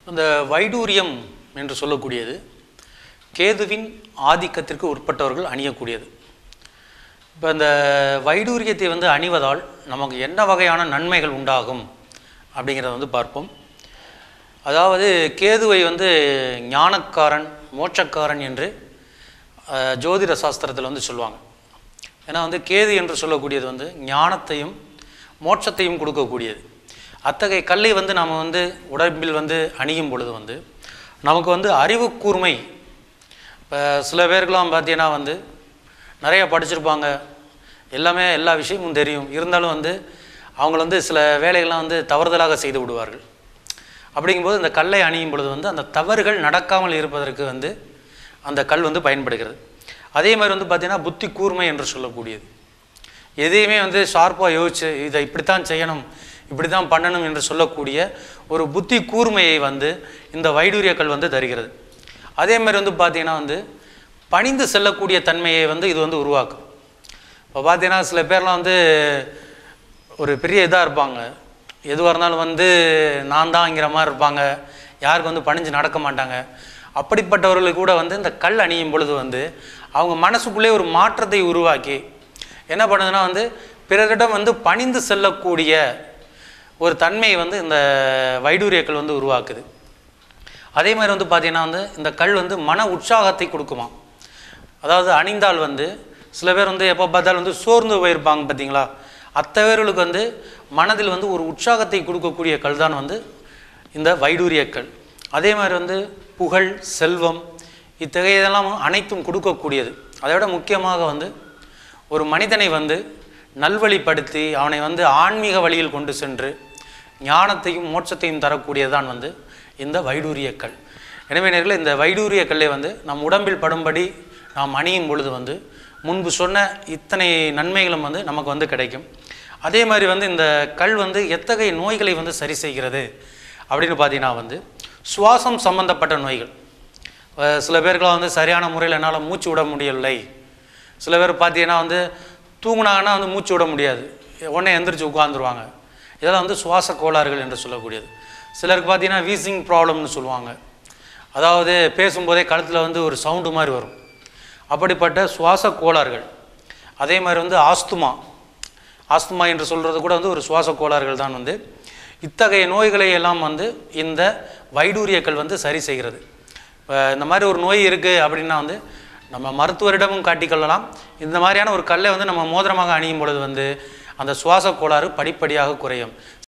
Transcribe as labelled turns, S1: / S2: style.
S1: அந்த வைடூரியம் என்று சொல்லக்கூடியது கேதுவின் ஆதிக்கத்திற்கு உட்பட்டவர்கள் அணியக்கூடியது. இப்போ இந்த வைடூரியத்தை அணிவதால் நமக்கு என்ன வகையான நன்மைகள் உண்டாகும் அப்படிங்கிறத பார்ப்போம். அதாவது கேதுவை ஞானக்காரன், மோட்சக்காரன் என்று ஜோதிட சாஸ்திரத்தில் சொல்லுவாங்க. ஏன்னா கேது என்று சொல்லக்கூடியது ஞானத்தையும் மோட்சத்தையும் கொடுக்கக்கூடியது. அத்தகைய கல்லை நாம் உடம்பில் அணியும் பொழுது நமக்கு அறிவு கூர்மை. இப்போ சில பேருக்கெல்லாம் பார்த்தீங்கன்னா நிறைய படிச்சிருப்பாங்க, எல்லா விஷயமும் தெரியும், இருந்தாலும் அவங்க சில வேலைகள்லாம் தவறுதலாக செய்து விடுவார்கள். அப்படிங்கும்போது இந்த கல்லை அணியும் பொழுது அந்த தவறுகள் நடக்காமல் இருப்பதற்கு அந்த கல் பயன்படுகிறது. அதே மாதிரி பார்த்திங்கன்னா புத்தி கூர்மை என்று சொல்லக்கூடியது. எதையுமே ஷார்ப்பாக யோசிச்சு இதை இப்படித்தான் செய்யணும், இப்படி தான் பண்ணணும் என்று சொல்லக்கூடிய ஒரு புத்தி கூர்மையை இந்த வைடூரிய கல் தருகிறது. அதே மாதிரி பார்த்திங்கன்னா பணிந்து செல்லக்கூடிய தன்மையை இது உருவாக்கும். இப்போ பார்த்தீங்கன்னா சில பேர்லாம் ஒரு பெரிய இதாக இருப்பாங்க, எதுவாக இருந்தாலும் நான் தான்ங்கிற மாதிரி இருப்பாங்க, யாருக்கு பணிஞ்சு நடக்க மாட்டாங்க. அப்படிப்பட்டவர்களுக்கு கூட இந்த கல் அணியும் பொழுது அவங்க மனசுக்குள்ளே ஒரு மாற்றத்தை உருவாக்கி என்ன பண்ணுதுன்னா பிறரிடம் பணிந்து செல்லக்கூடிய ஒரு தன்மையை இந்த வைடூரிய கல் உருவாக்குது. அதே மாதிரி பார்த்தீங்கன்னா இந்த கல் மன உற்சாகத்தை கொடுக்குமா. அதாவது அணிந்தால் சில பேர் எப்போ பார்த்தாலும் சோர்ந்து போயிருப்பாங்க பார்த்தீங்களா, அத்தவர்களுக்கு மனதில் ஒரு உற்சாகத்தை கொடுக்கக்கூடிய கல் தான் இந்த வைடூரிய கல். அதே மாதிரி புகழ், செல்வம் இத்தகையதெல்லாம் அனைத்தும் கொடுக்கக்கூடியது. அதை விட முக்கியமாக ஒரு மனிதனை நல்வழிப்படுத்தி அவனை ஆன்மீக வழியில் கொண்டு சென்று ஞானத்தையும் மோட்சத்தையும் தரக்கூடியதான் இந்த வைடூரிய கல். எனவே நேர்களே, இந்த வைடூரிய கல்லை நம் உடம்பில் படும்படி நாம் அணியும் பொழுது முன்பு சொன்ன இத்தனை நன்மைகளும் நமக்கு கிடைக்கும். அதே மாதிரி இந்த கல் எத்தகைய நோய்களை சரி செய்கிறது அப்படின்னு பார்த்தீங்கன்னா சுவாசம் சம்பந்தப்பட்ட நோய்கள். சில பேருக்கெல்லாம் சரியான முறையில் என்னால் மூச்சு விட முடியவில்லை. சில பேர் பார்த்தீங்கன்னா தூங்கினாங்கன்னா மூச்சு விட முடியாது, உடனே எந்திரிச்சு உட்காந்துருவாங்க. இதெல்லாம் சுவாச கோளாறுகள் என்று சொல்லக்கூடியது. சிலருக்கு பார்த்தீங்கன்னா வீசிங் ப்ராப்ளம்னு சொல்லுவாங்க, அதாவது பேசும்போதே கழுத்தில் ஒரு சவுண்டு மாதிரி வரும், அப்படிப்பட்ட சுவாச கோளாறுகள். அதே மாதிரி ஆஸ்துமா என்று சொல்கிறது கூட ஒரு சுவாச கோளாறுகள் தான். இத்தகைய நோய்களை எல்லாம் இந்த வைடூரிய கல் சரி செய்கிறது. இப்போ இந்த மாதிரி ஒரு நோய் இருக்குது அப்படின்னா நம்ம மருத்துவரிடமும் காட்டிக்கொள்ளலாம். இந்த மாதிரியான ஒரு கல்லை நம்ம மோதிரமாக அணியும் பொழுது அந்த சுவாச கோளாறு படிப்படியாக குறையும்.